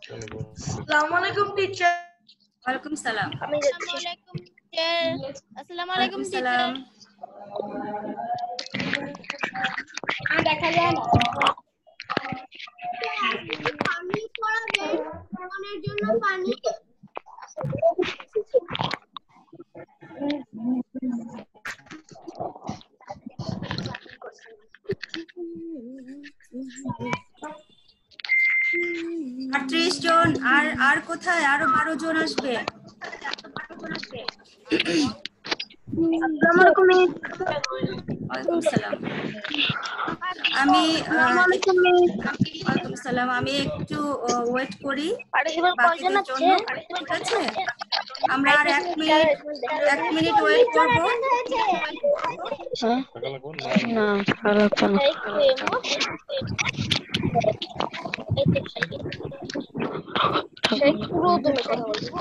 আসসালামু আলাইকুম টিচার। ওয়ালাইকুম সালাম। আমি যাচ্ছি। আসসালামু আলাইকুম টিচার। সালাম। আমি দেখা যায় না। পানি পড়াবে মনের জন্য পানি। আর 30 জন আর কোথায় আরো 12 জন আসবে। আসসালামু আলাইকুম মিস। ওয়ালাইকুম সালাম। আমি ওয়ালাইকুম সালাম। আমি একটু ওয়েট করি বাকিদের জন্য, ঠিক আছে? আমরা আর 1 মিনিট ওয়েট করব। না ভালো চলো। পুরো তুমি কথা বলছো।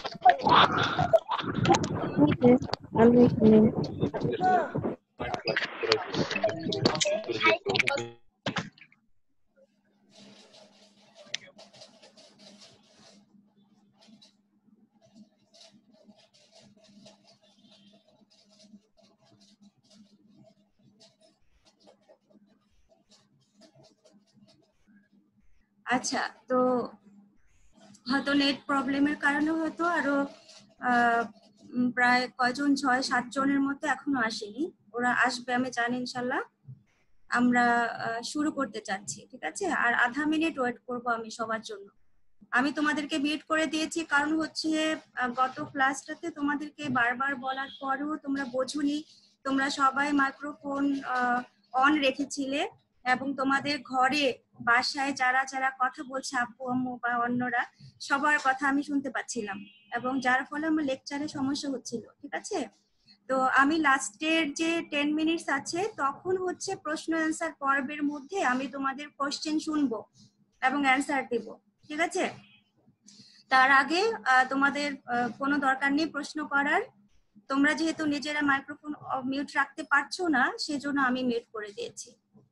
আচ্ছা, তো হয়তো নেট প্রবলেমের কারণে হয়তো আরো প্রায় কয়জন 6-7 জনের মতো এখনো আসেনি। ওরা আসবে আমি জানি ইনশাল্লাহ। আমরা শুরু করতে চাচ্ছি, ঠিক আছে? আর আধা মিনিট ওয়েট করব আমি সবার জন্য। আমি তোমাদেরকে মিউট করে দিয়েছি কারণ হচ্ছে গত ক্লাসটাতে তোমাদেরকে বারবার বলার পরেও তোমরা বোঝোনি। তোমরা সবাই মাইক্রোফোন অন রেখেছিলে এবং তোমাদের ঘরে বাসায় যারা যারা কথা বলছে আপু আম্মু বা অন্যরা সবার কথা আমি শুনতে পাচ্ছিলাম এবং যার ফলে আমার লেকচারে সমস্যা হচ্ছিল, ঠিক আছে? তো আমি লাস্টের যে 10 মিনিটস আছে তখন হচ্ছে প্রশ্ন অ্যান্সার পর্বের মধ্যে আমি তোমাদের কোশ্চেন শুনবো এবং অ্যান্সার দেব, ঠিক আছে? তার আগে তোমাদের কোনো দরকার নেই প্রশ্ন করার। তোমরা যেহেতু নিজেরা মাইক্রোফোন মিউট রাখতে পারছো না সেজন্য আমি মিউট করে দিয়েছি।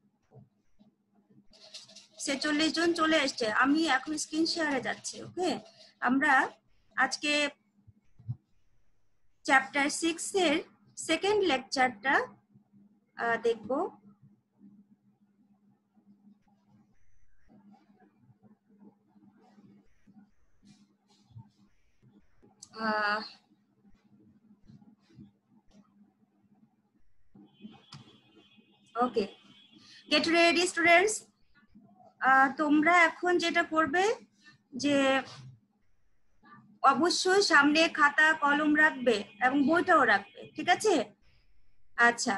46 জন চলে এসছে। আমি এখন স্ক্রিন শেয়ারে যাচ্ছি, ওকে? আমরা আজকে চ্যাপ্টার 6 এর সেকেন্ড লেকচারটা দেখব। Okay, get ready students. তোমরা এখন যেটা করবে যে অবশ্যই সামনে খাতা কলম রাখবে এবং বইটাও রাখবে, ঠিক আছে? আচ্ছা,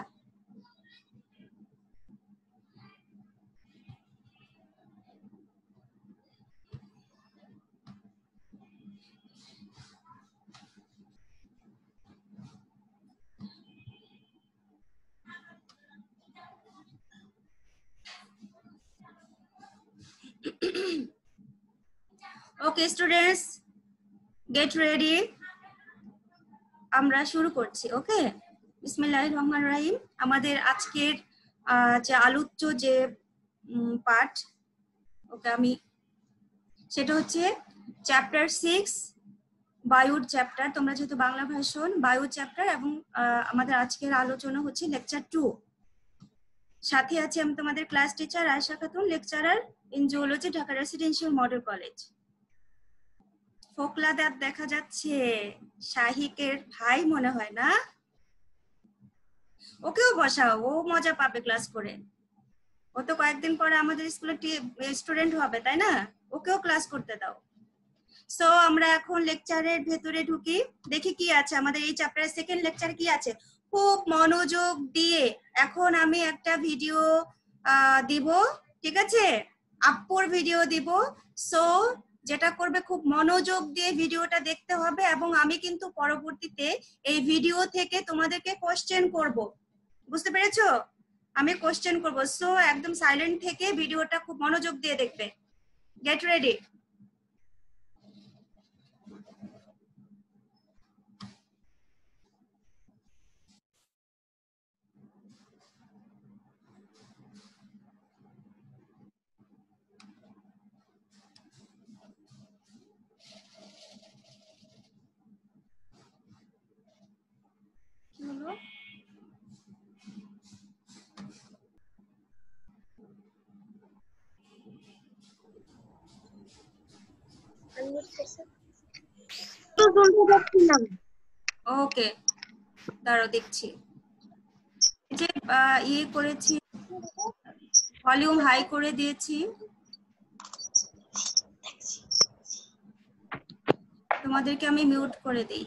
ওকে স্টুডেন্টস, গেট রেডি। আমরা শুরু করছি, ওকে? বিসমিল্লাহির রহমানির রহিম। আমাদের আজকের যে আলোচ্য যে পাঠ, ওকে, আমি সেটা হচ্ছে চ্যাপ্টার 6 বায়ুর চ্যাপ্টার। তোমরা যেহেতু বাংলা ভার্সন, বায়ু চ্যাপ্টার এবং আমাদের আজকের আলোচনা হচ্ছে লেকচার 2। সাথে আছে আমি তোমাদের class teacher Ayesha Khatun, lecturer in zoology, Dhaka residential model college. ফোকলা দাঁত দেখা যাচ্ছে, শাহিকের ভাই মনে হয় না? ওকেও বসাও, ও মজা পাবে ক্লাস করে। ও তো কয়েকদিন পরে আমাদের স্কুলে স্টুডেন্ট হবে, তাই না? ওকেও ক্লাস করতে দাও। সো আমরা এখন লেকচারের ভেতরে ঢুকি, দেখি কি আছে আমাদের এই চ্যাপ্টারের সেকেন্ড লেকচার কি আছে। খুব মনোযোগ দিয়ে এখন আমি একটা ভিডিও দিব, ঠিক আছে? আপুর ভিডিও দিব। সো যেটা করবে খুব মনোযোগ দিয়ে ভিডিওটা দেখতে হবে এবং আমি কিন্তু পরবর্তীতে এই ভিডিও থেকে তোমাদেরকে কোশ্চেন করব, বুঝতে পেরেছো? আমি কোশ্চেন করব। সো একদম সাইলেন্ট থেকে ভিডিওটা খুব মনোযোগ দিয়ে দেখবে। Get ready. তো শুনতে পাচ্ছি না। ওকে, দাঁড়াও দেখছি। এই যে ইয়ে করেছি, ভলিউম হাই করে দিয়েছি। তোমাদেরকে আমি মিউট করে দিই।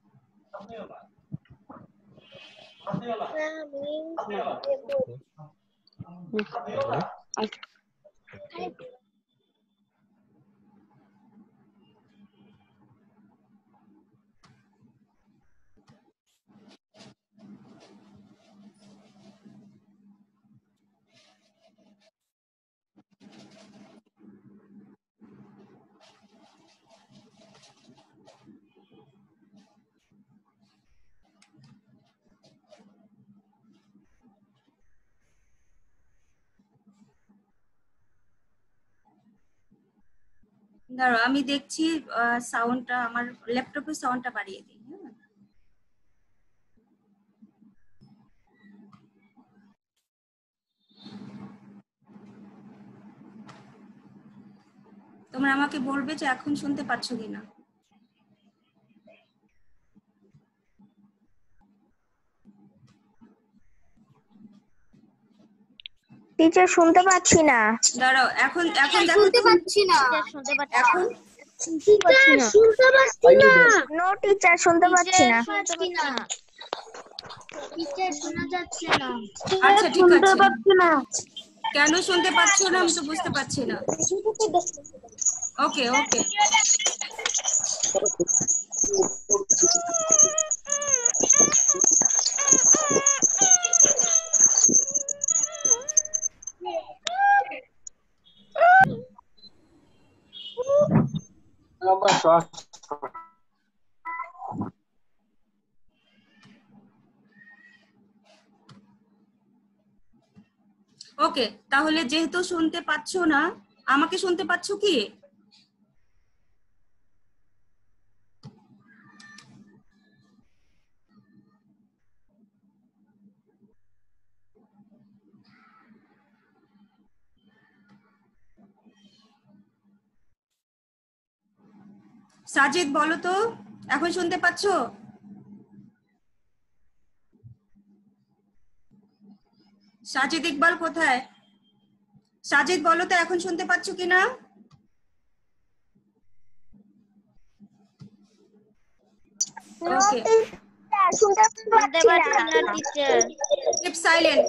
দাঁড়াও আমি দেখছি সাউন্ডটা, আমার ল্যাপটপের সাউন্ডটা বাড়িয়ে দিই। হ্যাঁ, তোমরা আমাকে বলবে যে এখন শুনতে পাচ্ছ কিনা। টিচার শুনতে পাচ্ছি না। দাঁড়াও এখন এখন দেখো শুনতে তো। পাচ্ছি না। শুনতে পাচ্ছি এখন টিচার শুনতে পাচ্ছি না। নো টিচার শুনতে পাচ্ছি না। টিচার শোনা যাচ্ছে না। আচ্ছা ঠিক আছে, পাচ্ছি না। কেন শুনতে পাচ্ছ না আমি তো বুঝতে পারছি না। ওকে ওকে, ওকে। তাহলে যেহেতু শুনতে পাচ্ছ না, আমাকে শুনতে পাচ্ছ কি? সাজিদ বলো তো, এখন শুনতে পাচ্ছ? সাজিদ ইকবাল কোথায়? সাজিদ বলো তো এখন শুনতে পাচ্ছ কিনা? ওকে, শুনতে শুনতে পাচ্ছি পাচ্ছি না। না টিচার। Keep silent.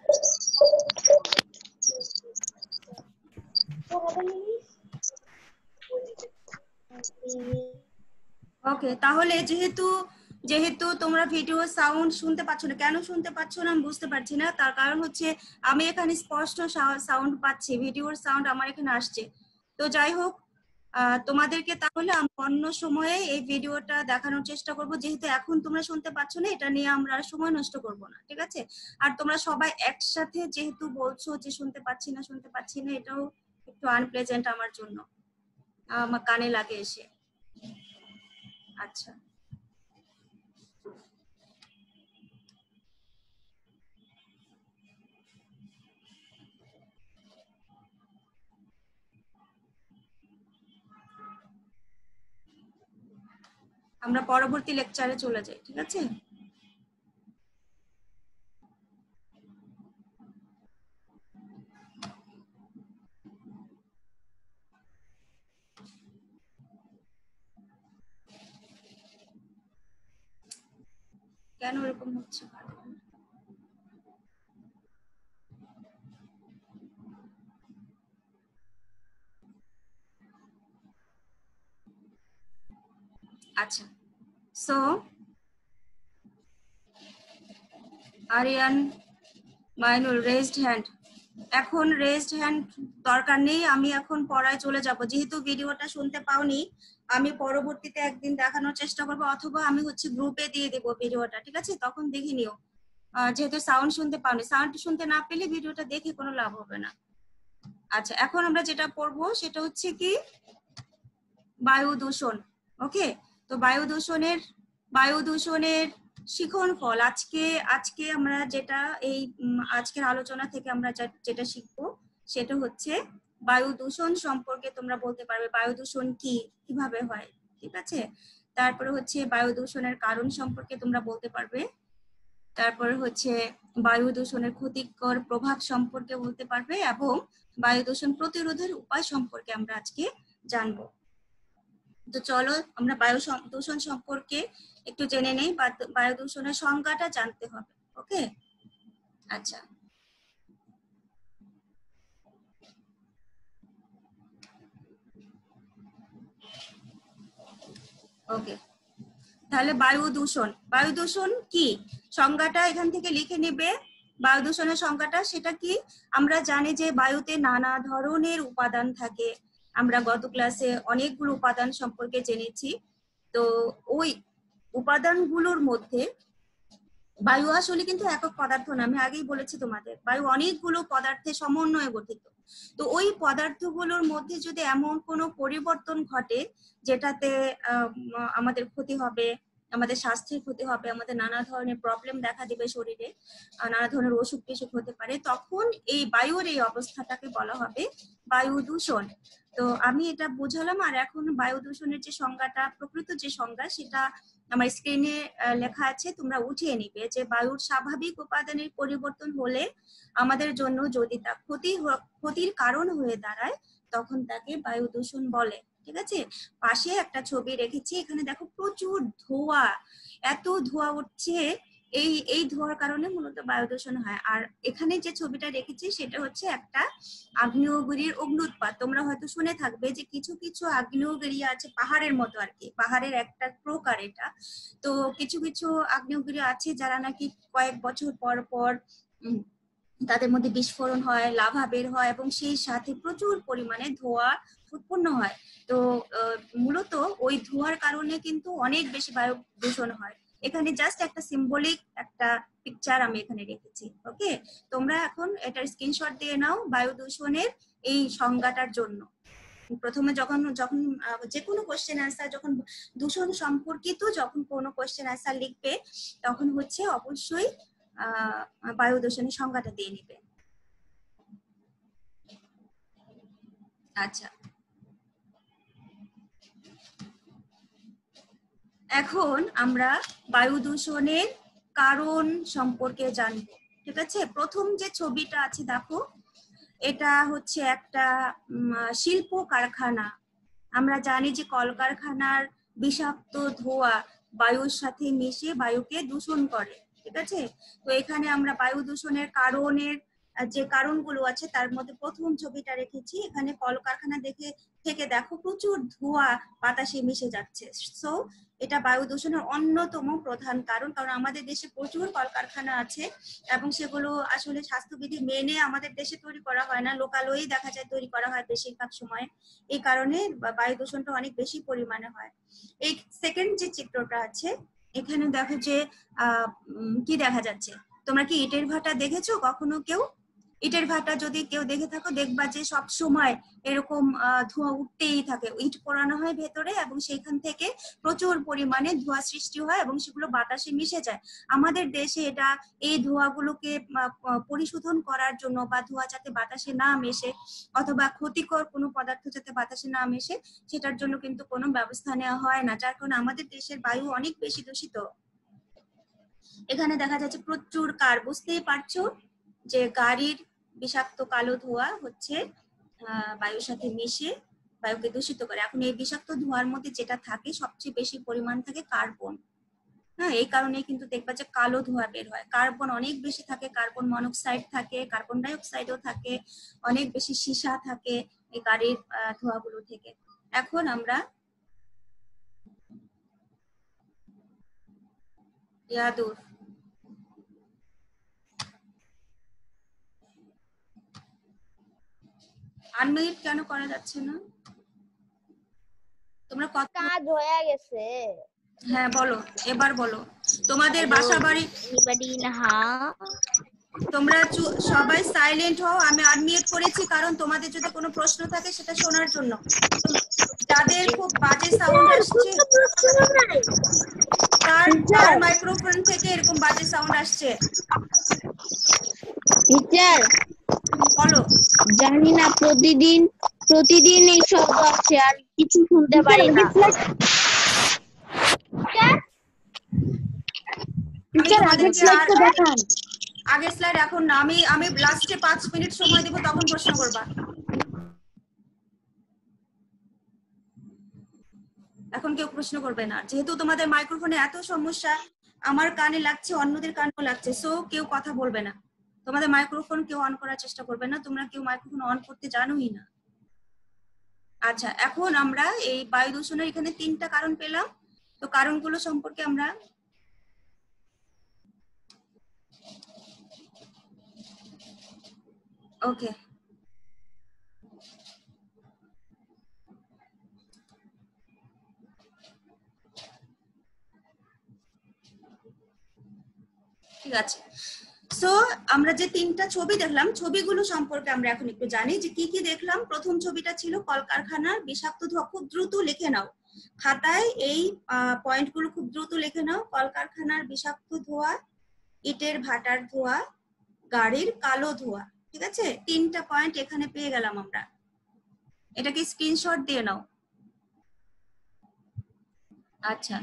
ওকে, তাহলে যেহেতু যেহেতু তোমরা ভিডিও সাউন্ড শুনতে পাচ্ছ না, কেন শুনতে পাচ্ছ না আমি বুঝতে পারছি না। তার কারণ হচ্ছে আমি এখানে স্পষ্ট সাউন্ড পাচ্ছি, ভিডিওর সাউন্ড আমার এখানে আসছে। তো যাই হোক, তোমাদেরকে তাহলে আমি অন্য সময়ে এই ভিডিওটা দেখানোর চেষ্টা করব। যেহেতু এখন তোমরা শুনতে পাচ্ছ না, এটা নিয়ে আমরা আর সময় নষ্ট করব না, ঠিক আছে? আর তোমরা সবাই একসাথে যেহেতু বলছো যে শুনতে পাচ্ছি না শুনতে পাচ্ছি না, এটাও একটু আনপ্লেজেন্ট আমার জন্য, আমার কানে লাগে এসে। আচ্ছা, আমরা পরবর্তী লেকচারে চলে যাই, ঠিক আছে? কেন এরকম হচ্ছে? আচ্ছা, so Aryan, Mainul raised hand. এখন রেজড হ্যান্ড দরকার নেই, আমি এখন পড়ায় চলে যাব। যেহেতু ভিডিওটা শুনতে পাওনি, আমি পরবর্তীতে একদিন দেখানোর চেষ্টা করবো, অথবা আমি হচ্ছে গ্রুপে দিয়ে দেবো ভিডিওটা, ঠিক আছে? তখন দেখে নিও। যেহেতু সাউন্ড শুনতে পাওনি, সাউন্ড শুনতে না পেলে ভিডিওটা দেখে কোনো লাভ হবে না। আচ্ছা, এখন আমরা যেটা পড়বো সেটা হচ্ছে কি বায়ু দূষণ। ওকে, তো বায়ু দূষণের শিখন ফল। আজকে আমরা যেটা এই আজকের আলোচনা থেকে আমরা যেটা শিখবো সেটা হচ্ছে বায়ু দূষণ সম্পর্কে তোমরা বলতে পারবে বায়ু দূষণ কি, কিভাবে হয়, ঠিক আছে। তারপরে হচ্ছে বায়ু দূষণের কারণ সম্পর্কে তোমরা বলতে পারবে। তারপরে হচ্ছে বায়ু দূষণের ক্ষতিকর প্রভাব সম্পর্কে বলতে পারবে এবং বায়ু দূষণ প্রতিরোধের উপায় সম্পর্কে আমরা আজকে জানবো। তো চলো আমরা বায়ু দূষণ সম্পর্কে একটু জেনে নেই। বায়ু দূষণের সংজ্ঞাটা জানতে হবে। ওকে, আচ্ছা। ওকে, তাহলে বায়ু দূষণ কি সংজ্ঞাটা এখান থেকে লিখে নেবে। বায়ু দূষণের সংজ্ঞাটা সেটা কি, আমরা জানি যে বায়ুতে নানা ধরনের উপাদান থাকে। আমরা গত ক্লাসে অনেকগুলো উপাদান সম্পর্কে জেনেছি। তো ওই উপাদানগুলোর মধ্যে বায়ু আসলে কিন্তু একক পদার্থ না, আমি আগেই বলেছি তোমাদের, বায়ু অনেকগুলো পদার্থের সমন্বয়ে গঠিত। তো ওই পদার্থগুলোর মধ্যে যদি এমন কোনো পরিবর্তন ঘটে যেটাতে আমাদের ক্ষতি হবে, আমাদের স্বাস্থ্যের ক্ষতি হবে, আমাদের নানা ধরনের প্রবলেম দেখা দিবে শরীরে, নানা ধরনের অসুখ বিসুখ হতে পারে, তখন এই বায়ুর এই অবস্থাটাকে বলা হবে বায়ু দূষণ। তো আমি এটা বোঝালাম। আর এখন বায়ু দূষণের যে সংজ্ঞাটা, প্রকৃত যে সংজ্ঞা, সেটা আমার স্ক্রিনে লেখা আছে, তোমরা উঠিয়ে নিবে। যে বায়ুর স্বাভাবিক উপাদানের পরিবর্তন হলে আমাদের জন্য যদি তা ক্ষতির কারণ হয়ে দাঁড়ায়, তখন তাকে বায়ু দূষণ বলে। ঠিক আছে, পাশে একটা ছবি রেখেছি, এখানে দেখো প্রচুর ধোঁয়া, এত ধোঁয়া উঠছে। এই ধোঁয়ার কারণে মূলত বায়ু দূষণ হয়। আর এখানে যে ছবিটা রেখেছি সেটা হচ্ছে একটা আগ্নেয়গিরির অগ্নুৎপাত। তোমরা হয়তো শুনে থাকবে যে কিছু কিছু আগ্নেয়গিরি আছে পাহাড়ের মতো আর কি, পাহাড়ের একটা প্রকার এটা। তো কিছু কিছু আগ্নেয়গিরি আছে যারা নাকি কয়েক বছর পর পর তাদের মধ্যে বিস্ফোরণ হয়, লাভা বের হয় এবং সেই সাথে প্রচুর পরিমাণে ধোঁয়া উৎপন্ন হয়। তো মূলত ওই ধোঁয়ার কারণে কিন্তু অনেক বেশি বায়ু দূষণ হয়। এখানে জাস্ট একটা সিম্বলিক একটা পিকচার আমি এখানে রেখেছি। ওকে, তোমরা এখন এটার স্ক্রিনশট দিয়ে নাও বায়ু দূষণের এই সংজ্ঞাটার জন্য। প্রথমে যখন যে কোনো কোশ্চেন অ্যান্সার, যখন দূষণ সম্পর্কিত যখন কোনো কোশ্চেন অ্যান্সার লিখবে, তখন হচ্ছে অবশ্যই বায়ু দূষণের সংজ্ঞাটা দিয়ে নিবে। আচ্ছা, এখন আমরা বায়ু দূষণের কারণ সম্পর্কে জানবো। ঠিক আছে, প্রথম যে ছবিটা আছে দেখো, এটা হচ্ছে একটা শিল্প কারখানা। আমরা জানি যে কলকারখানার বিষাক্ত ধোঁয়া বায়ুর সাথে মিশে বায়ুকে দূষণ করে। ঠিক আছে, তো এখানে আমরা বায়ু দূষণের কারণের যে কারণগুলো আছে তার মধ্যে প্রথম ছবিটা রেখেছি। এখানে কলকারখানা থেকে দেখো প্রচুর ধোঁয়া বাতাসে মিশে যাচ্ছে। সো এটা বায়ু দূষণের অন্যতম প্রধান কারণ। কারণ আমাদের দেশে প্রচুর কলকারখানা আছে এবং সেগুলো আসলে স্বাস্থ্যবিধি মেনে আমাদের দেশে তৈরি করা হয় না, লোকালয়েই দেখা যায় তৈরি করা হয় বেশিরভাগ সময়। এই কারণে বায়ু দূষণটা অনেক বেশি পরিমাণে হয়। এই সেকেন্ড যে চিত্রটা আছে, এখানে দেখো যে কি দেখা যাচ্ছে। তোমরা কি ইটের ভাটা দেখেছো কখনো কেউ? ইটের ভাটা যদি কেউ দেখে থাকো, দেখবা যে সব সময় এরকম ধোঁয়া উঠতেই থাকে। ইট পোড়ানো হয় ভেতরে এবং সেখান থেকে প্রচুর পরিমাণে ধোঁয়া সৃষ্টি হয় এবং সেগুলো বাতাসে মিশে যায়। আমাদের দেশে এটা এই ধোঁয়াগুলোকে পরিশোধন করার জন্য বা ধোঁয়া যাতে বাতাসে না মেশে অথবা ক্ষতিকর কোনো পদার্থ যাতে বাতাসে না মেশে, সেটার জন্য কিন্তু কোনো ব্যবস্থা নেওয়া হয় না, যার কারণে আমাদের দেশের বায়ু অনেক বেশি দূষিত। এখানে দেখা যাচ্ছে প্রচুর কার, বুঝতেই পারছো যে গাড়ির বিষাক্ত কালো ধোঁয়া হচ্ছে বায়ুর সাথে মিশে বায়ুকে দূষিত করে। এখন এই বিষাক্ত ধোঁয়ার মধ্যে যেটা থাকে সবচেয়ে বেশি পরিমাণ থাকে কার্বন। হ্যাঁ, এই কারণে কিন্তু দেখবা যে কালো ধোঁয়া বের হয়। কার্বন অনেক বেশি থাকে, কার্বন মনোক্সাইড থাকে, কার্বন ডাই অক্সাইডও থাকে, অনেক বেশি সীসা থাকে এই গাড়ির ধোঁয়াগুলো থেকে। এখন আমরা ইয়াদুর আনমিউট কেন করা যাচ্ছে না? তোমরা কত কাজ হয়ে গেছে। হ্যাঁ বলো, এবার বলো। তোমাদের বাসা বাড়ি তোমরা সবাই সাইলেন্ট হও। আমি আনমিউট করেছি কারণ তোমাদের যদি কোনো প্রশ্ন থাকে সেটা শোনার জন্য। যাদের খুব বাজে সাউন্ড আসছে, তার মাইক্রোফোন থেকে এরকম বাজে সাউন্ড আসছে, টিচার বলো। জানি না, প্রতিদিন প্রতিদিন এই শব্দ আছে, আর কিছু শুনতে পারি না। আমি তোমাদেরকে আর দেখান। আগের স্লাইড এখন না, আমি লাস্টে 5 মিনিট সময় দেব, তখন প্রশ্ন করবা। এখন কেউ প্রশ্ন করবে না, যেহেতু তোমাদের মাইক্রোফোনে এত সমস্যা, আমার কানে লাগছে, অন্যদের কানেও লাগছে, সো কেউ কথা বলবে না। তোমাদের মাইক্রোফোন কেউ অন করার চেষ্টা করবে না, তোমরা কেউ মাইক্রোফোন অন করতে জানোই না। আচ্ছা, এখন আমরা এই বায়ু দূষণের এখানে 3টা কারণ পেলাম। তো কারণগুলো সম্পর্কে আমরা ওকে, ঠিক আছে। সো আমরা যে 3টা ছবি দেখলাম, ছবিগুলো সম্পর্কে আমরা এখন একটু জানি যে কি কি দেখলাম। প্রথম ছবিটা ছিল কলকারখানার বিষাক্ত ধোঁয়া। খুব দ্রুত লিখে নাও খাতায়, এই পয়েন্টগুলো খুব দ্রুত লিখে নাও। কলকারখানার বিষাক্ত ধোঁয়া, ইটের ভাটার ধোঁয়া, গাড়ির কালো ধোঁয়া। ঠিক আছে, 3টা পয়েন্ট এখানে পেয়ে গেলাম আমরা। এটাকে স্ক্রিনশট দিয়ে নাও। আচ্ছা,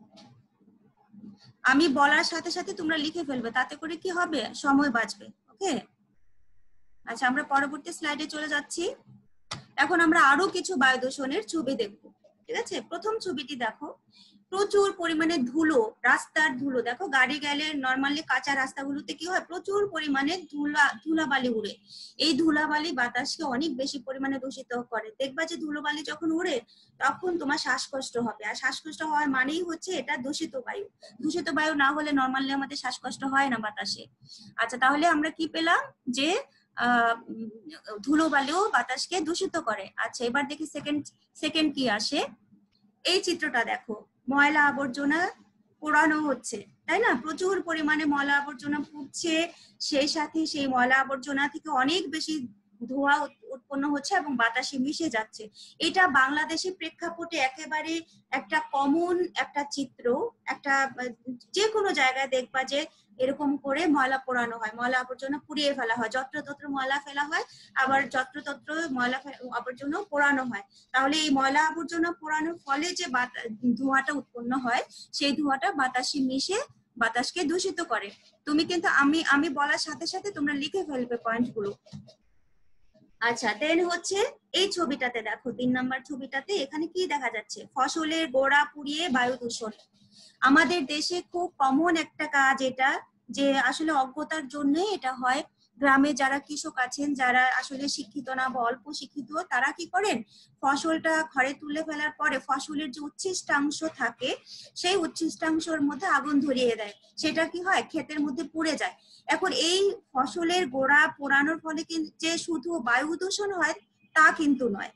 আমি বলার সাথে সাথে তোমরা লিখে ফেলবে, তাতে করে কি হবে, সময় বাঁচবে। ওকে, আচ্ছা, আমরা পরবর্তী স্লাইডে চলে যাচ্ছি। এখন আমরা আরো কিছু বায়ু দূষণের ছবি দেখব। ঠিক আছে, প্রথম ছবিটি দেখো, প্রচুর পরিমাণে ধুলো, রাস্তার ধুলো। দেখো, গাড়ি গেলে নরমালি কাঁচা রাস্তাগুলোতে কি হয়, প্রচুর পরিমাণে ধুলাবালি উড়ে। এই ধুলাবালি বাতাসকে অনেক বেশি পরিমাণে দূষিত করে। দেখবা যে ধুলোবালি যখন উড়ে, তখন তোমার শ্বাসকষ্ট হবে, আর শ্বাসকষ্ট হওয়ার মানেই হচ্ছে এটা দূষিত বায়ু। দূষিত বায়ু না হলে নরমালি আমাদের শ্বাসকষ্ট হয় না বাতাসে। আচ্ছা, তাহলে আমরা কি পেলাম, যে ধুলোবালিও বাতাসকে দূষিত করে। আচ্ছা, এবার দেখি সেকেন্ড কি আসে। এই চিত্রটা দেখো, ময়লা আবর্জনা পোড়ানো হচ্ছে, তাই না? প্রচুর পরিমাণে ময়লা আবর্জনা পুড়ছে, সেই সাথে সেই ময়লা আবর্জনা থেকে অনেক বেশি ধোঁয়া উৎপন্ন হচ্ছে এবং বাতাসে মিশে যাচ্ছে। এটা বাংলাদেশের প্রেক্ষাপটে একেবারে একটা কমন একটা চিত্র। একটা যে কোনো জায়গায় দেখবা যে এরকম করে ময়লা পোড়ানো হয়, ময়লা আবর্জনা পুড়িয়ে ফেলা হয়, যত্রতত্র ময়লা ফেলা হয়, আবার যত্রতত্র ময়লা আবর্জনা পোড়ানো হয়। তাহলে এই ময়লা আবর্জনা পোড়ানোর ফলে যে ধোঁয়াটা উৎপন্ন হয়, সেই ধোঁয়াটা বাতাসে মিশে বাতাসকে দূষিত করে। তুমি কিন্তু আমি বলার সাথে সাথে তোমরা লিখে ফেলবে পয়েন্টগুলো। আচ্ছা, দেন হচ্ছে এই ছবিটাতে দেখো, 3 নাম্বার ছবিটাতে এখানে কি দেখা যাচ্ছে, ফসলের গোড়া পুড়িয়ে বায়ু দূষণ। আমাদের দেশে খুব কমন একটা কাজ এটা, যে আসলে অজ্ঞতার জন্য এটা হয়। গ্রামে যারা কৃষক আছেন, যারা আসলে শিক্ষিত না বা অল্প শিক্ষিত, তারা কি করেন, ফসলটা ঘরে তুলে ফেলার পরে ফসলের যে উচ্ছিষ্টাংশ থাকে, সেই উচ্ছিষ্টাংশের মধ্যে আগুন ধরিয়ে দেয়। সেটা কি হয়, ক্ষেতের মধ্যে পুড়ে যায়। এখন এই ফসলের গোড়া পোড়ানোর ফলে যে শুধু বায়ু দূষণ হয় তা কিন্তু নয়।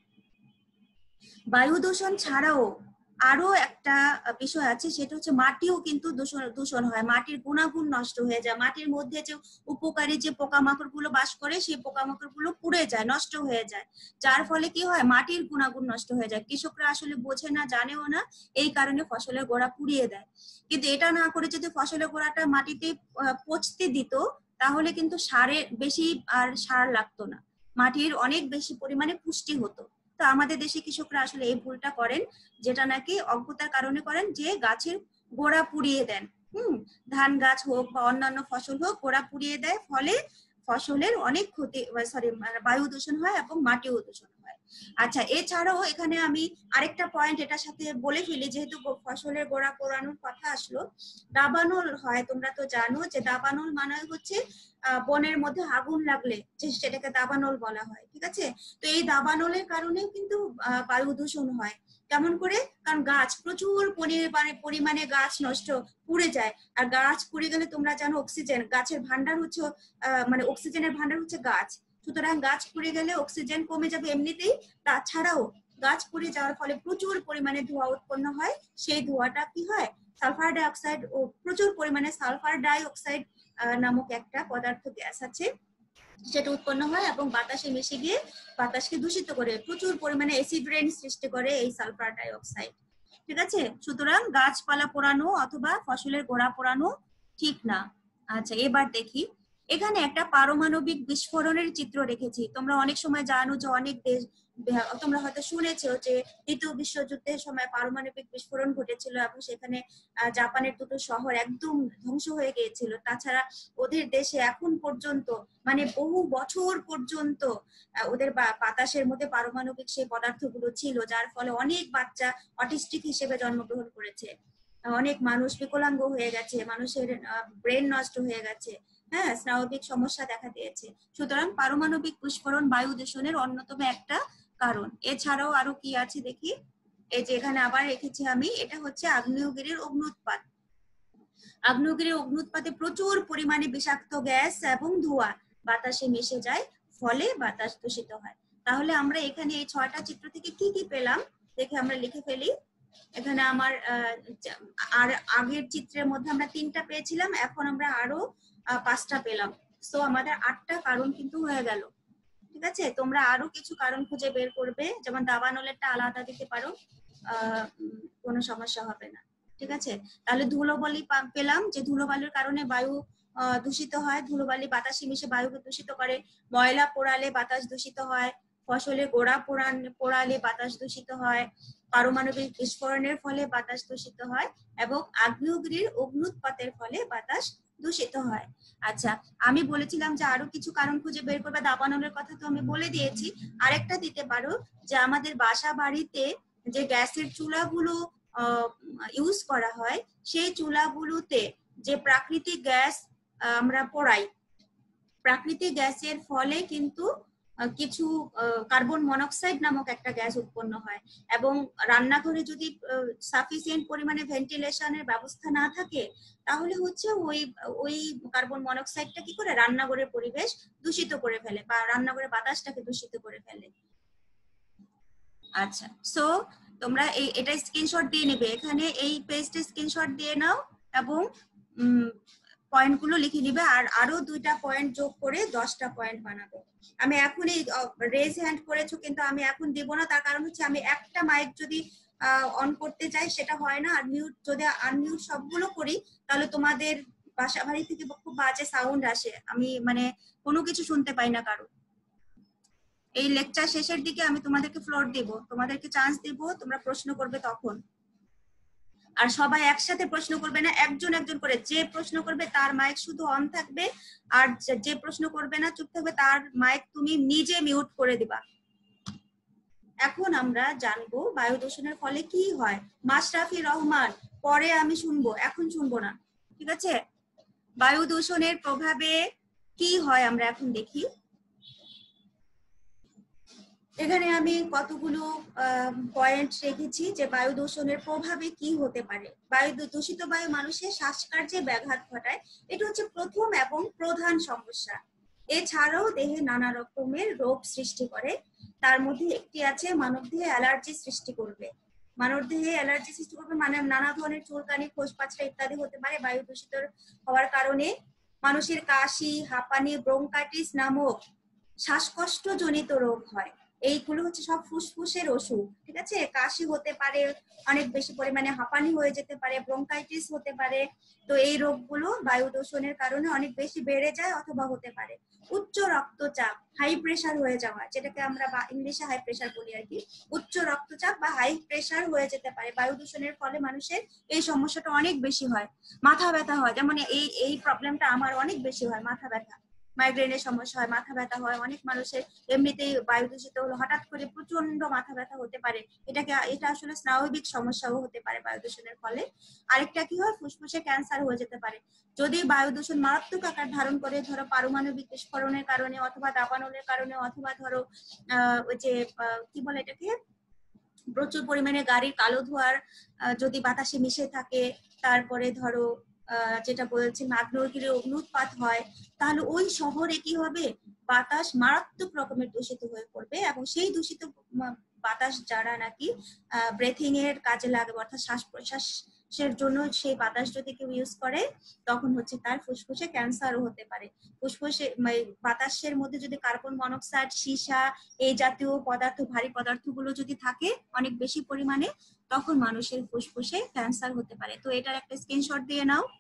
বায়ু দূষণ ছাড়াও আরো একটা বিষয় আছে, সেটা হচ্ছে মাটিও কিন্তু দূষণ হয়। মাটির গুণাগুণ নষ্ট হয়ে যায়, মাটির মধ্যে যে উপকারী যে পোকামাকড় গুলো বাস করে, সেই পোকামাকড় গুলো পুড়ে যায়, নষ্ট হয়ে যায়। যার ফলে কি হয়, মাটির গুণাগুণ নষ্ট হয়ে যায়। কৃষকরা আসলে বোঝে না, জানেও না, এই কারণে ফসলের গোড়া পুড়িয়ে দেয়। কিন্তু এটা না করে যদি ফসলের গোড়াটা মাটিতে পচতে দিত, তাহলে কিন্তু বেশি আর সার লাগতো না, মাটির অনেক বেশি পরিমাণে পুষ্টি হতো। তো আমাদের দেশে কৃষকরা আসলে এই ভুলটা করেন, যেটা নাকি অজ্ঞতার কারণে করেন, যে গাছের গোড়া পুড়িয়ে দেন। ধান গাছ হোক বা অন্যান্য ফসল হোক, গোড়া পুড়িয়ে দেয়, ফলে ফসলের অনেক ক্ষতি, বায়ু দূষণ হয় এবং মাটিও দূষণ হয়। আচ্ছা, এছাড়াও এখানে আমি আরেকটা পয়েন্ট এটার সাথে বলে ফেলি, যেহেতু ফসলের গোড়া পোড়ানোর কথা আসলো। দাবানল হয়, তোমরা তো জানো যে দাবানল মানে হচ্ছে বনের মধ্যে আগুন লাগলে যে সেটাকে দাবানল বলা হয়। ঠিক আছে, তো এই দাবানলের কারণেও কিন্তু বায়ু দূষণ হয়। কেমন করে, কারণ গাছ প্রচুর পরিমাণে গাছ নষ্ট পুড়ে যায়, আর গাছ পুড়ে গেলে তোমরা জানো অক্সিজেন, গাছের ভান্ডার হচ্ছে মানে অক্সিজেনের ভান্ডার হচ্ছে গাছ। সুতরাং গাছ পুড়ে গেলে অক্সিজেন কমে যাবে এমনিতেই, তাছাড়াও গাছ পুড়ে যাওয়ার ফলে প্রচুর পরিমাণে ধোঁয়া উৎপন্ন হয়। সেই ধোঁয়াটা কি হয়, সালফার ডাই অক্সাইড, ও প্রচুর পরিমাণে সালফার ডাই অক্সাইড নামক একটা পদার্থ গ্যাস আছে, সেটা উৎপন্ন হয় এবং বাতাসে মিশে গিয়ে বাতাসকে দূষিত করে, প্রচুর পরিমাণে অ্যাসিড রেইন সৃষ্টি করে এই সালফার ডাই অক্সাইড। ঠিক আছে, সুতরাং গাছপালা পোড়ানো অথবা ফসলের গোড়া পোড়ানো ঠিক না। আচ্ছা, এবার দেখি এখানে একটা পারমাণবিক বিস্ফোরণের চিত্র রেখেছি। তোমরা অনেক সময় জানো যে অনেক দেশ, তোমরা হয়তো শুনেছো যে দ্বিতীয় বিশ্বযুদ্ধের সময় পারমাণবিক বিস্ফোরণ ঘটেছিল এবং সেখানে জাপানের দুটো শহর একদম ধ্বংস হয়ে গিয়েছিল। তাছাড়া ওদের দেশে এখন পর্যন্ত মানে বহু বছর পর্যন্ত ওদের বাতাসের মধ্যে পারমাণবিক সেই পদার্থগুলো ছিল, যার ফলে অনেক বাচ্চা অটিস্টিক হিসেবে জন্মগ্রহণ করেছে, অনেক মানুষ বিকলাঙ্গ হয়ে গেছে, মানুষের ব্রেন নষ্ট হয়ে গেছে, হ্যাঁ, স্নায়বিক সমস্যা দেখা দিয়েছে। সুতরাং পারমাণবিক বিস্ফোরণ বায়ু দূষণের অন্যতম একটা কারণ। এছাড়াও আরো কি আছে দেখি, এই যে এখানে আবার রেখেছি আমি, এটা হচ্ছে আগ্নেয়গিরির অগ্নুৎপাত। আগ্নেয়গিরির অগ্নুৎপাতে প্রচুর পরিমাণে বিষাক্ত গ্যাস এবং ধোঁয়া বাতাসে মিশে যায়, ফলে বাতাস দূষিত হয়। তাহলে আমরা এখানে এই 6টা চিত্র থেকে কি কি পেলাম দেখে আমরা লিখে ফেলি। এখানে আমার আর আগের চিত্রের মধ্যে আমরা 3টা পেয়েছিলাম, এখন আমরা আরো 5টা পেলাম। সো আমাদের 8টা কারণ কিন্তু হয়ে গেল। ঠিক আছে, তোমরা আরো কিছু কারণ খুঁজে বের করবে, যেমন দাবানলেরটা আলাদা দিতে পারো, কোনো সমস্যা হবে না। ঠিক আছে, তাহলে ধুলোবালি পেলাম, যে ধুলোবালির কারণে বায়ু দূষিত হয়, ধুলোবালি বাতাসে মিশে বায়ুকে দূষিত করে, ময়লা পোড়ালে বাতাস দূষিত হয়, ফসলের গোড়া পোড়ালে বাতাস দূষিত হয়, পারমাণবিক বিস্ফোরণের ফলে বাতাস দূষিত হয়, এবং আগ্নেয়গিরির অগ্নুৎপাতের ফলে বাতাস দূষিত হয়। আচ্ছা, আমি বলেছিলাম যে আরো কিছু কারণ খুঁজে বের করবে, দাবানলের কথা তো আমি বলে দিয়েছি। আরেকটা দিতে পারো যে আমাদের বাসা বাড়িতে যে গ্যাসের চুলাগুলো ইউজ করা হয়, সেই চুলাগুলোতে যে প্রাকৃতিক গ্যাস আমরা পোড়াই, প্রাকৃতিক গ্যাসের ফলে কিন্তু কিছু কার্বন মনোক্সাইড নামক একটা গ্যাস উৎপন্ন হয়, এবং রান্নাঘরে যদি সাফিসিয়েন্ট পরিমাণে ভেন্টিলেশনের ব্যবস্থা না থাকে, তাহলে হচ্ছে ওই কার্বন মনোক্সাইডটা কি করে রান্নাঘরের পরিবেশ দূষিত করে ফেলে বা রান্নাঘরের বাতাসটাকে দূষিত করে ফেলে। আচ্ছা, সো তোমরা এটা স্ক্রিনশট দিয়ে নেবে, এখানে এই পেজটা স্ক্রিনশট দিয়ে নাও এবং পয়েন্টগুলো লিখে নিবে, আর আরো 2টা পয়েন্ট যোগ করে 10টা পয়েন্ট বানাবো। আমি এখনই রেজ হ্যান্ড করেছো, কিন্তু আমি এখন দেব না, তার কারণ হচ্ছে আমি একটা মাইক যদি অন করতে চাই সেটা হয় না, আর মিউট যদি আনমিউট সবগুলো করি তাহলে তোমাদের বাসা বাড়ি থেকে খুব বাজে সাউন্ড আসে, আমি মানে কোনো কিছু শুনতে পাই না কারো। এই লেকচার শেষের দিকে আমি তোমাদেরকে ফ্লোর দেব, তোমাদেরকে চান্স দেব, তোমরা প্রশ্ন করবে তখন। আর সবাই একসাথে প্রশ্ন করবে না, একজন একজন করে, যে প্রশ্ন করবে তার মাইক শুধু অন থাকবে, আর যে প্রশ্ন করবে না চুপ থাকবে তার মাইক তুমি নিজে মিউট করে দিবা। এখন আমরা জানবো বায়ু দূষণের ফলে কি হয়। মাশরাফি রহমান, পরে আমি শুনবো, এখন শুনবো না, ঠিক আছে? বায়ু দূষণের প্রভাবে কি হয় আমরা এখন দেখি। এখানে আমি কতগুলো পয়েন্ট রেখেছি যে বায়ু দূষণের প্রভাবে কি হতে পারে। দূষিত বায়ু মানুষের শ্বাসকার্যে ব্যাঘাত ঘটায়, এটা হচ্ছে প্রথম এবং প্রধান সমস্যা। এছাড়াও দেহে নানা রকমের রোগ সৃষ্টি করে, তার মধ্যে একটি আছে মানবদেহে অ্যালার্জি সৃষ্টি করবে। মানবদেহে অ্যালার্জি সৃষ্টি করবে মানে নানা ধরনের চুলকানি, খোসপাঁচড়া ইত্যাদি হতে পারে বায়ু দূষিত হওয়ার কারণে। মানুষের কাশি, হাঁপানি, ব্রঙ্কাইটিস নামক শ্বাসকষ্ট জনিত রোগ হয়, এইগুলো হচ্ছে সব ফুসফুসের অসুখ। ঠিক আছে, কাশি হতে পারে অনেক বেশি পরিমাণে, হাঁপানি হয়ে যেতে পারে, ব্রঙ্কাইটিস হতে পারে। তো এই রোগগুলো বায়ু দূষণের কারণে অনেক বেশি বেড়ে যায় অথবা হতে পারে। উচ্চ রক্তচাপ, হাই প্রেসার হয়ে যাওয়া, যেটাকে আমরা ইংলিশে হাই প্রেসার বলি আর কি, উচ্চ রক্তচাপ বা হাই প্রেসার হয়ে যেতে পারে। বায়ু দূষণের ফলে মানুষের এই সমস্যাটা অনেক বেশি হয়। মাথা ব্যথা হয়, যেমন এই প্রবলেমটা আমার অনেক বেশি হয়, মাথা ব্যথা, মাইগ্রেনের সমস্যা হয়, মাথা ব্যথা হয় অনেক মানুষের। এমনিতেই বায়ু দূষিত হলো হঠাৎ করে প্রচন্ড মাথা ব্যথা হতে পারে, এটা আসলে স্নায়বিক সমস্যাও হতে পারে বায়ু দূষণের ফলে। আরেকটা কি হয়, ফুসফুসে ক্যান্সার হয়ে যেতে পারে যদি বায়ু দূষণ মারাত্মক আকার ধারণ করে, ধরো পারমাণবিক বিস্ফোরণের কারণে অথবা দাবানলের কারণে, অথবা ধরো ওই যে কি বলে এটাকে, প্রচুর পরিমাণে গাড়ির কালো ধোঁয়ার যদি বাতাসে মিশে থাকে, তারপরে ধরো যেটা বলছি আগ্নেয়গিরির অগ্নুৎপাত হয়, তাহলে ওই শহরে কি হবে, বাতাস মারাত্মক রকমের দূষিত হয়ে পড়বে, এবং সেই দূষিত বাতাস যারা নাকি ব্রেথিং এর কাজে লাগে, অর্থাৎ শ্বাস প্রশ্বাসের জন্য সেই বাতাস যদি কেউ ইউজ করে, তখন হচ্ছে তার ফুসফুসে ক্যান্সারও হতে পারে। ফুসফুসে বাতাসের মধ্যে যদি কার্বন মনোক্সাইড, সীসা, এই জাতীয় পদার্থ, ভারী পদার্থগুলো যদি থাকে অনেক বেশি পরিমাণে, তখন মানুষের ফুসফুসে ক্যান্সার হতে পারে। তো এটার একটা স্ক্রিনশট দিয়ে নাও।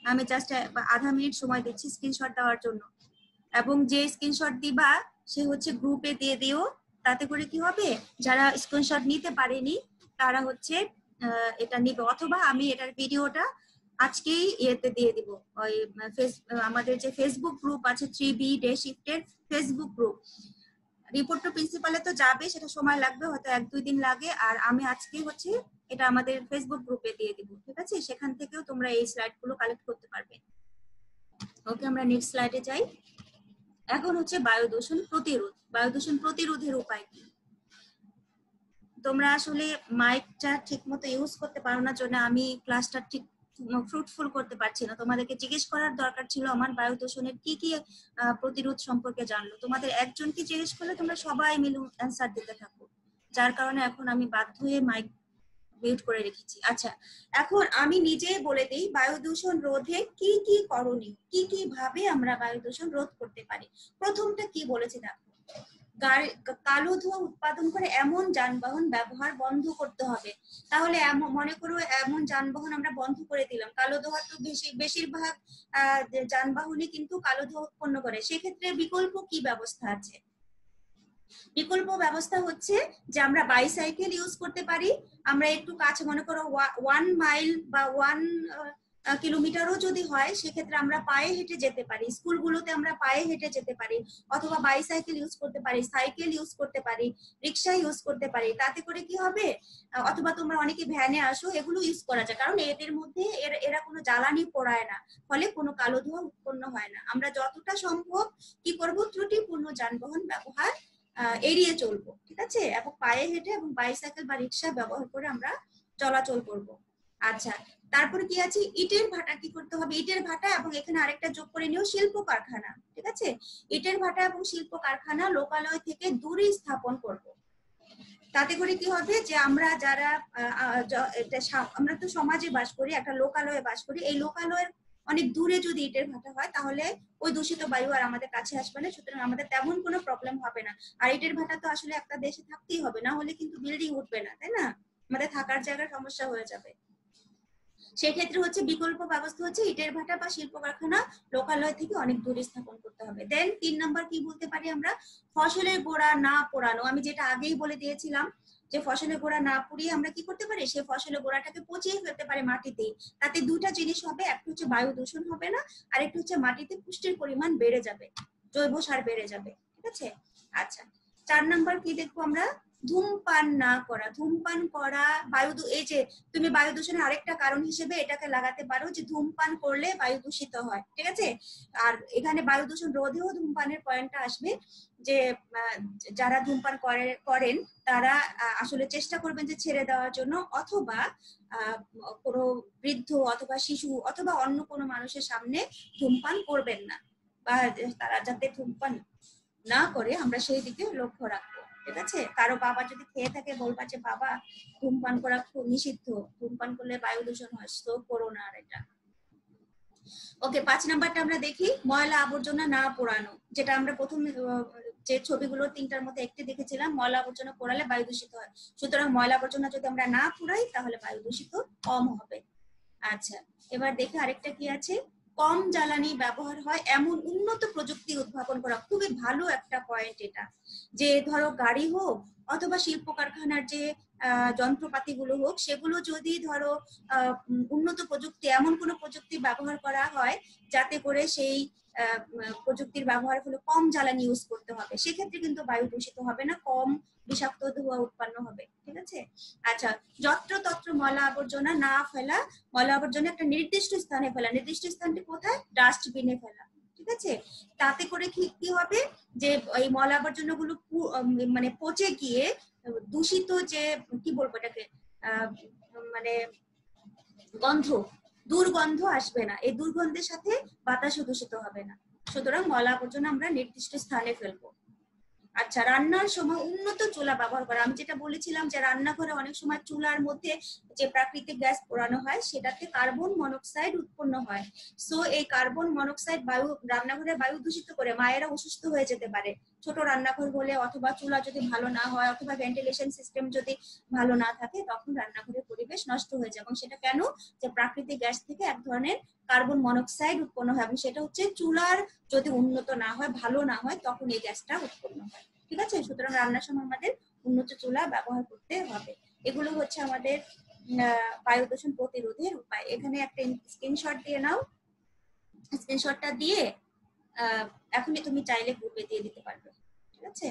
আমি জাস্ট আধা মিনিট সময় দিচ্ছি স্ক্রিনশট দেওয়ার জন্য। এবং যে স্ক্রিনশট দিবা সে হচ্ছে গ্রুপে দিয়ে দিও, তাতে করে কি হবে যারা স্ক্রিনশট নিতে পারেনি তারা হচ্ছে এটা নিবে, অথবা আমি এটার ভিডিওটা আজকেই ইয়েতে দিয়ে দিব ওই আমাদের যে ফেসবুক গ্রুপ আছে 3B ডে শিফটের ফেসবুক গ্রুপ। রিপোর্ট টু প্রিন্সিপালে তো যাবে, সেটা সময় লাগবে, হয়তো 1-2 দিন লাগে। আর আমি আজকে হচ্ছে এটা আমাদের ফেসবুক গ্রুপে দিয়ে দিব, ঠিক আছে? সেখান থেকেও তোমরা এই স্লাইড গুলো কালেক্ট করতে পারবে। ওকে, আমরা নেক্সট স্লাইডে যাই। এখন হচ্ছে বায়ু দূষণ প্রতিরোধ। বায়ু দূষণ প্রতিরোধের উপায় কি? তোমরা আসলে মাইকটা ঠিক মতো ইউজ করতে পারো না জন্য আমি ক্লাসটা ঠিক ফ্রুটফুল করতে পারছি না। তোমাদেরকে জিজ্ঞেস করার দরকার ছিল আমার বায়ু দূষণের কি কি প্রতিরোধ সম্পর্কে জানলো। তোমাদের একজনকে জিজ্ঞেস করলে তোমরা সবাই মিলে অ্যান্সার দিতে থাকো, যার কারণে এখন আমি বাধ্য হয়ে মাইক মিউট করে রেখেছি। আচ্ছা, এখন আমি নিজেই বলে দিই বায়ু দূষণ রোধে কি কি করণীয়, কি কি ভাবে আমরা বায়ু দূষণ রোধ করতে পারি। প্রথমটা কি বলেছে দেখো, কালো ধোঁয়া উৎপাদন করে এমন যানবাহন ব্যবহার বন্ধ করতে হবে। তাহলে মনে করো এমন যানবাহন আমরা বন্ধ করে দিলাম, কালো ধোঁয়া তো বেশিরভাগ যানবাহনে কিন্তু কালো ধোঁয়া উৎপন্ন করে, সেক্ষেত্রে বিকল্প কি ব্যবস্থা আছে? বিকল্প ব্যবস্থা হচ্ছে যে আমরা বাইসাইকেল ইউজ করতে পারি। আমরা একটু কাছে মনে করো 1 মাইল বা 1 কিলোমিটারও যদি হয় সেক্ষেত্রে আমরা পায়ে হেঁটে যেতে পারি, স্কুলগুলোতে আমরা পায়ে হেঁটে যেতে পারি, অথবা বাইসাইকেল ইউজ করতে পারি, সাইকেল ইউজ করতে পারি, রিক্সা ইউজ করতে পারি। তাতে করে কি হবে, অথবা তোমরা অনেকে ভ্যানে আসো, এগুলো ইউজ করা যায়, কারণ এদের মধ্যে এরা কোনো জ্বালানি পোড়ায় না, ফলে কোনো কালো ধোঁয়া উৎপন্ন হয় না। আমরা যতটা সম্ভব কি করব, ত্রুটিপূর্ণ যানবাহন ব্যবহার এড়িয়ে চলবো, ঠিক আছে? এবং পায়ে হেঁটে এবং বাইসাইকেল বা রিক্সা ব্যবহার করে আমরা চলাচল করব। আচ্ছা, তারপরে কি আছে, ইটের ভাটা কি করতে হবে, ইটের ভাটা এবং এখানে আরেকটা যোগ করে নিও শিল্প কারখানা, ঠিক আছে? ইটের ভাটা এবং শিল্প কারখানা লোকালয় থেকে দূরে স্থাপন করব। তাতে করে কি হবে যে আমরা যারা আমরা তো সমাজে বাস করি, একটা লোকালয়ে বাস করি, এই লোকালয়ের অনেক দূরে যদি ইটের ভাটা হয় তাহলে ওই দূষিত বায়ু আর আমাদের কাছে আসবে না, সুতরাং আমাদের তেমন কোনো প্রবলেম হবে না। আর ইটের ভাটা তো আসলে একটা দেশে থাকতেই হবে, না হলে কিন্তু বিল্ডিং উঠবে না, তাই না? আমাদের থাকার জায়গার সমস্যা হয়ে যাবে। সেক্ষেত্রে হচ্ছে বিকল্প ব্যবস্থা হচ্ছে ইটের ভাটা বা শিল্প কারখানা লোকালয় থেকে অনেক দূরে স্থাপন করতে হবে। দেন 3 নাম্বার কি বলতে পারি আমরা, ফসলের গোড়া না পোড়ানো। আমি যেটা আগেই বলে দিয়েছিলাম যে ফসলের গোড়া না পুড়িয়ে আমরা কি করতে পারি, সে ফসলের গোড়াটাকে পচিয়ে ফেলতে পারি মাটিতেই। তাতে দুটা জিনিস হবে, একটা হচ্ছে বায়ু দূষণ হবে না, আর একটা হচ্ছে মাটিতে পুষ্টির পরিমাণ বেড়ে যাবে, জৈব সার বেড়ে যাবে, ঠিক আছে? আচ্ছা, 4 নাম্বার কি দেখবো আমরা, ধূমপান না করা। ধূমপান করা বায়ু, এই যে তুমি বায়ু দূষণের আরেকটা কারণ হিসেবে এটাকে লাগাতে পারো যে ধূমপান করলে বায়ু দূষিত হয়, ঠিক আছে? আর এখানে বায়ু দূষণ রোধেও ধূমপানের পয়েন্টটা আসবে যে যারা ধূমপান করেন তারা আসলে চেষ্টা করবেন যে ছেড়ে দেওয়ার জন্য, অথবা কোনো বৃদ্ধ অথবা শিশু অথবা অন্য কোনো মানুষের সামনে ধূমপান করবেন না, বা তারা যাতে ধূমপান না করে আমরা সেই দিকে লক্ষ্য রাখবো, ঠিক আছে? কারো বাবা যদি খেয়ে থাকে বলবা যে বাবা ধূমপান করা খুব নিষিদ্ধ, ধূমপান করলে বায়ু দূষণ হয়, স্ট্রোক করো না। আর এটা ওকে। 5 নাম্বারটা আমরা দেখি, ময়লা আবর্জনা না পোড়ানো, যেটা আমরা প্রথম যে ছবিগুলো 3টার মধ্যে একটি দেখেছিলাম, ময়লা আবর্জনা পোড়ালে বায়ু দূষিত হয়। সুতরাং ময়লা আবর্জনা যদি আমরা না পোড়াই তাহলে বায়ু দূষিত কম হবে। আচ্ছা, এবার দেখি আরেকটা কি আছে, কম জ্বালানি ব্যবহার হয় এমন উন্নত প্রযুক্তি উদ্ভাবন করা। খুবই ভালো একটা পয়েন্ট এটা, যে ধরো গাড়ি হোক অথবা শিল্প কারখানার যে যন্ত্রপাতিগুলো হোক, সেগুলো যদি ধরো উন্নত প্রযুক্তি, এমন কোনো প্রযুক্তি ব্যবহার করা হয় যাতে করে সেই প্রযুক্তির ব্যবহার হলো কম জ্বালানি ইউজ করতে হবে, সেক্ষেত্রে কিন্তু বায়ু দূষিত হবে না, কম বিষাক্ত ধোঁয়া উৎপন্ন হবে, ঠিক আছে? আচ্ছা, যত্রতত্র ময়লা আবর্জনা না ফেলা। ময়লা আবর্জনা একটা নির্দিষ্ট স্থানে ফেলা, নির্দিষ্ট স্থানটি কোথায়, ডাস্টবিনে ফেলা, ঠিক আছে? তাতে করে কি হবে যে এই ময়লা আবর্জনা গুলো মানে পচে গিয়ে দূষিত যে কি বলবো এটাকে মানে গন্ধ, দুর্গন্ধ আসবে না, এই দুর্গন্ধের সাথে বাতাসও দূষিত হবে না। সুতরাং ময়লা আবর্জনা আমরা নির্দিষ্ট স্থানে ফেলবো। আচ্ছা, রান্নার সময় উন্নত চুলা ব্যবহার করা। আমি যেটা বলেছিলাম যে রান্নাঘরে অনেক সময় চুলার মধ্যে যে প্রাকৃতিক গ্যাস পোড়ানো হয় সেটাতে কার্বন মনোক্সাইড উৎপন্ন হয়। সো এই কার্বন মনোক্সাইড বায়ু রান্নাঘরের বায়ু দূষিত করে মায়েরা অসুস্থ হয়ে যেতে পারে। ছোট রান্নাঘর হলে অথবা চুলা যদি ভালো না হয় অথবা ভেন্টিলেশন সিস্টেম যদি ভালো না থাকে তখন রান্নাঘরের পরিবেশ নষ্ট হয়ে যায়। এবং সেটা কেন? যে প্রাকৃতিক গ্যাস থেকে এক ধরনের কার্বন মনোক্সাইড উৎপন্ন হয় এবং সেটা হচ্ছে চুলার যদি উন্নত না হয়, ভালো না হয়, তখন এই গ্যাসটা উৎপন্ন হয়। ঠিক আছে? সুতরাং রান্নার সময় আমাদের উন্নত চুলা ব্যবহার করতে হবে। এগুলো হচ্ছে আমাদের বায়ু দূষণ প্রতিরোধের উপায়। এখানে একটা স্ক্রিনশট দিয়ে নাও। স্ক্রিনশটটা দিয়ে এখনই তুমি চাইলে গ্রুপে দিয়ে দিতে পারবে। ঠিক আছে?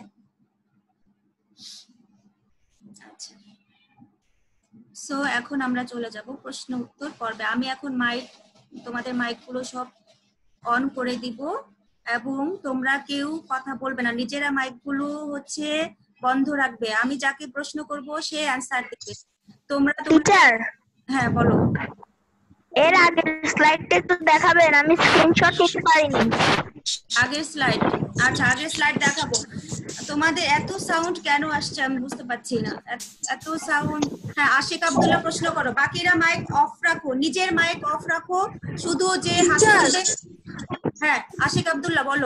আচ্ছা, সো এখন আমরা চলে যাব প্রশ্ন উত্তর পর্বে। আমি এখন তোমাদের মাইকগুলো সব অন করে দিব এবং তোমরা কেউ কথা বলবে না, নিজেরা মাইকগুলো হচ্ছে বন্ধ রাখবে। আমি যাকে প্রশ্ন করব সে অ্যানসার দেবে। তোমরা টিচার, হ্যাঁ বলো। এর আগের স্লাইডটা একটু দেখাবেন, আমি স্ক্রিনশট নিতে পারিনি। আগের স্লাইড? আচ্ছা, আগের স্লাইড দেখাবো। তোমাদের এত সাউন্ড কেন আসছে আমি বুঝতে পারছি না, এত সাউন্ড। হ্যাঁ, আশিক আব্দুল্লাহ প্রশ্ন করো। বাকিরা মাইক অফ রাখো, নিজের মাইক অফ রাখো, শুধু যে হাত তুলবে। হ্যাঁ, আশিক আব্দুল্লাহ বলো।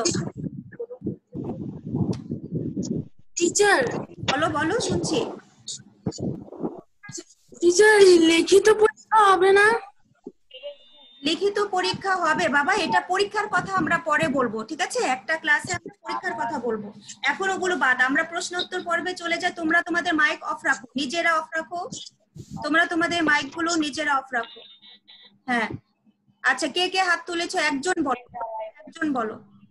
টিচার, বলো বলো, শুনছি। টিচার লিখিত পরীক্ষা হবে না? লিখিত পরীক্ষা হবে বাবা, এটা পরীক্ষার কথা আমরা পরে বলবো। ঠিক আছে? একটা ক্লাসে আমরা পরীক্ষার কথা বলবো, এখন ওগুলো বাদ। আমরা প্রশ্ন উত্তর পর্বে চলে যাই। তোমরা তোমাদের মাইক অফ রাখো, নিজেরা অফ রাখো, তোমরা তোমাদের মাইক গুলো নিজেরা অফ রাখো। হ্যাঁ, আচ্ছা, কে কে হাত তুলেছো একজন বলো, একজন বলো।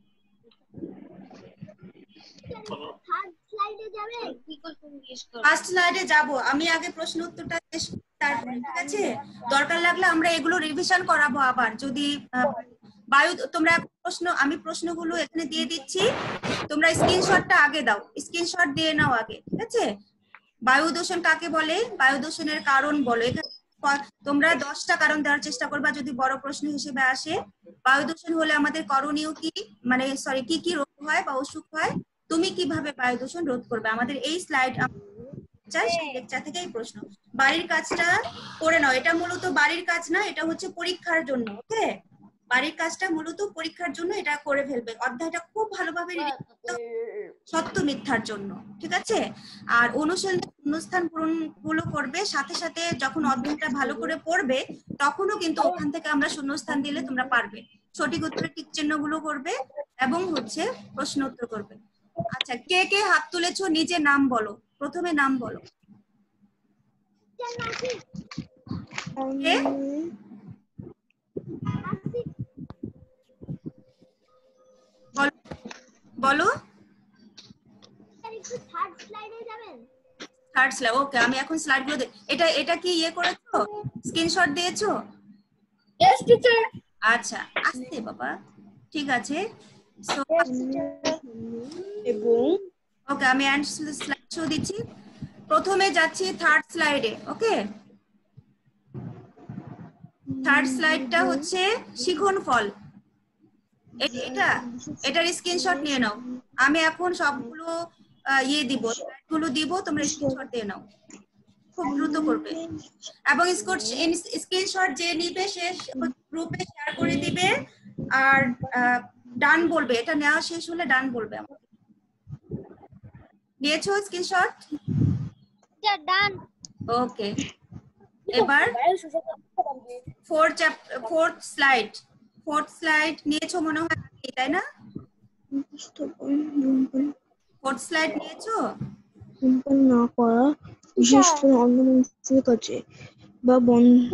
ফার্স্ট স্লাইডে যাব আমি, আগে প্রশ্ন উত্তরটা শেষ করি তারপরে। ঠিক আছে? দরকার লাগলে আমরা এগুলো রিভিশন করাবো আবার যদি বায়ু। তোমরা আমি প্রশ্নগুলো এখানে দিয়ে দিচ্ছি, তোমরা স্ক্রিনশটটা আগে দাও, স্ক্রিনশট দিয়ে নাও আগে। ঠিক আছে? বায়ু দূষণ কাকে বলে, বায়ু দূষণের কারণ বলো। এখানে তোমরা 10টা কারণ দেওয়ার চেষ্টা করবা যদি বড় প্রশ্ন হিসেবে আসে। বায়ু দূষণ হলে আমাদের করণীয় কি, মানে সরি, কি কি রোগ হয় বা অসুখ হয়, তুমি কিভাবে বায়ু দূষণ রোধ করবে। আমাদের এই স্লাইড সেই লেকচার থেকে এই প্রশ্ন। বাড়ির কাজটা করে নাও, এটা মূলত বাড়ির কাজ না, এটা হচ্ছে পরীক্ষার জন্য। ওকে, বাড়ির কাজটা মূলত পরীক্ষার জন্য, এটা করে ফেলবে। অধ্যায়টা খুব ভালোভাবে সত্য মিথ্যার জন্য। ঠিক আছে? আর অনুশীলনের শূন্যস্থান পূরণ গুলো করবে, সাথে সাথে যখন অধ্যায়টা ভালো করে পড়বে তখনও কিন্তু ওখান থেকে আমরা শূন্যস্থান দিলে তোমরা পারবে। সঠিক উত্তরের টিক চিহ্ন গুলো করবে এবং হচ্ছে প্রশ্ন উত্তর করবে। আচ্ছা, কে কে হাত তুলেছো নিজে নাম বলো, প্রথমে নাম বলো। কে? বলো। Third slide, okay. আমি এখন স্লাইড গুলো এটা কি ইয়ে করেছো, স্ক্রিনশট দিয়েছো? Yes teacher. আচ্ছা, আসতে বাবা, ঠিক আছে। সো এবং ওকে, আমি স্লাইড শো দিচ্ছি। প্রথমে যাচ্ছি থার্ড স্লাইডে। ওকে, থার্ড স্লাইডটা হচ্ছে শিখন ফল। এটার স্ক্রিনশট নিয়ে নাও। আমি এখন সবগুলো ইয়ে দিব, স্লাইডগুলো দিব, তোমরা স্ক্রিনশট দিয়ে নাও, খুব দ্রুত করবে। এবং স্ক্রিনশট যে নিবে সে গ্রুপে শেয়ার করে দিবে আর ডান বলবে। এটা নেওয়া শেষ হলে ডান বলবে আমাকে। নিয়েছো স্ক্রিনশট? ডান। ওকে, এবার ফোর্থ স্লাইড নিয়েছো মনে হয়, তাই না? ফোর্থ স্লাইড নিয়েছো? না করা বিশেষ করে অন্যমনস্কের কাছে বা বদ্ধ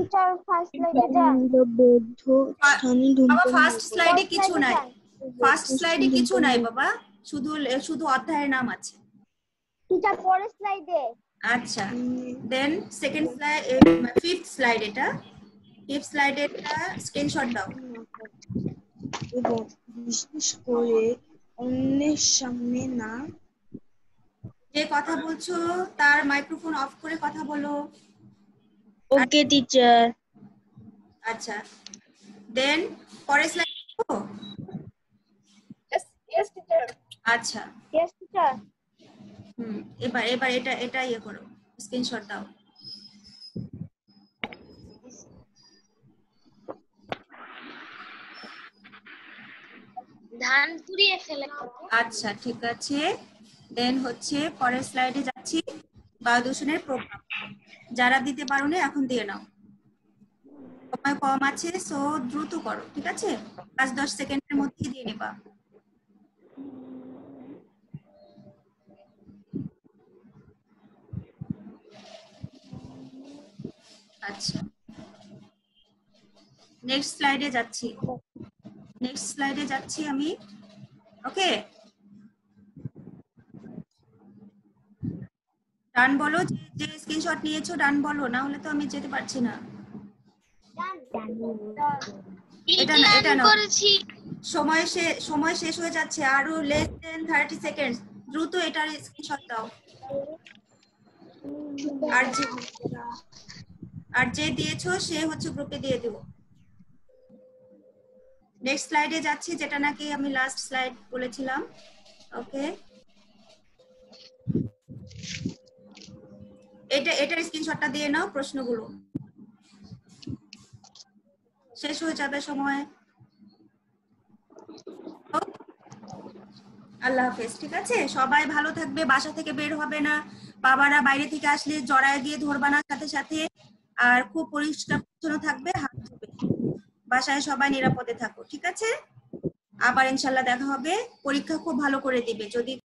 স্থানে বাবা ফার্স্ট স্লাইডে কিছু নাই, ফার্স্ট স্লাইডে কিছু নাই বাবা, শুধু অধ্যায়ের নাম আছে। টিচার পরের স্লাইডে। আচ্ছা, then second slide, fifth slide, এটা ফিফথ স্লাইডে স্ক্রিনশট দাও। এবং বিশেষ করে অন্যের সামনে না। যে কথা বলছো তার মাইক্রোফোন অফ করে কথা বলো। Okay teacher. আচ্ছা, দেন পরের স্লাইড। Yes teacher. আচ্ছা, ইয়েস টিচার। এবার এবার এটা ইয়ে করো, স্ক্রিনশট দাও। ধান পুড়িয়ে ফেলে। আচ্ছা ঠিক আছে, দেন হচ্ছে পরের স্লাইডে যাচ্ছি। বায়ু দূষণের প্রভাব যারা দিতে পারো না এখন দিয়ে নাও, সময় কম আছে, সো দ্রুত করো, ঠিক আছে? 5-10 সেকেন্ডের মধ্যেই দিয়ে নেবা। আচ্ছা, নেক্সট স্লাইডে যাচ্ছি আমি। ওকে, ডান বলো, যে স্ক্রিনশট নিয়েছো ডান বলো, না হলে তো আমি যেতে পারছি না। এটা না, এটা না, করেছি। সময় শেষ হয়ে যাচ্ছে, আরো লেস দেন 30 সেকেন্ড, দ্রুত এটার স্ক্রিনশট দাও। আর যে দিয়েছো সে হচ্ছে গ্রুপে দিয়ে দিও। নেক্সট স্লাইডে যাচ্ছি, যেটা নাকি আমি লাস্ট স্লাইড বলেছিলাম। ওকে, এটার স্ক্রিনশটটা দিয়ে নাও, প্রশ্নগুলো শেষ হয়ে যাবে সময়। আল্লাহ হাফেজ, ঠিক আছে? সবাই ভালো থাকবে, বাসা থেকে বের হবে না, বাবারা বাইরে থেকে আসলে জড়ায় দিয়ে ধরবা না সাথে সাথে, আর খুব পরিষ্কার পরিচ্ছন্ন থাকবে, হাত ধুবে, বাসায় সবাই নিরাপদে থাকো, ঠিক আছে? আবার ইনশাল্লাহ দেখা হবে। পরীক্ষা খুব ভালো করে দিবে, যদি